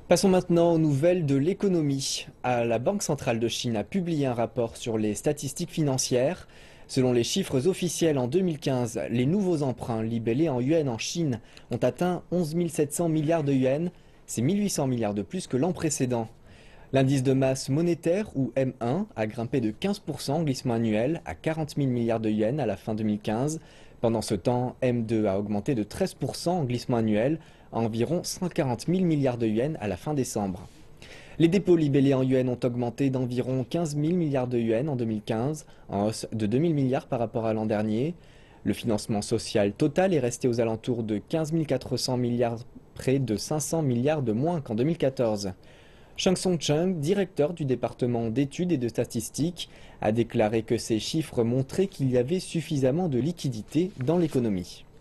Passons maintenant aux nouvelles de l'économie. La Banque centrale de Chine a publié un rapport sur les statistiques financières. Selon les chiffres officiels en 2015, les nouveaux emprunts libellés en yuan en Chine ont atteint 11 700 milliards de yuan. C'est 1800 milliards de plus que l'an précédent. L'indice de masse monétaire, ou M1, a grimpé de 15% en glissement annuel à 40 000 milliards de yuan à la fin 2015. Pendant ce temps, M2 a augmenté de 13% en glissement annuel à environ 140 000 milliards de yuan à la fin décembre. Les dépôts libellés en yuan ont augmenté d'environ 15 000 milliards de yuan en 2015, en hausse de 2 000 milliards par rapport à l'an dernier. Le financement social total est resté aux alentours de 15 400 milliards, près de 500 milliards de moins qu'en 2014. Shang Song-chung, directeur du département d'études et de statistiques, a déclaré que ces chiffres montraient qu'il y avait suffisamment de liquidités dans l'économie.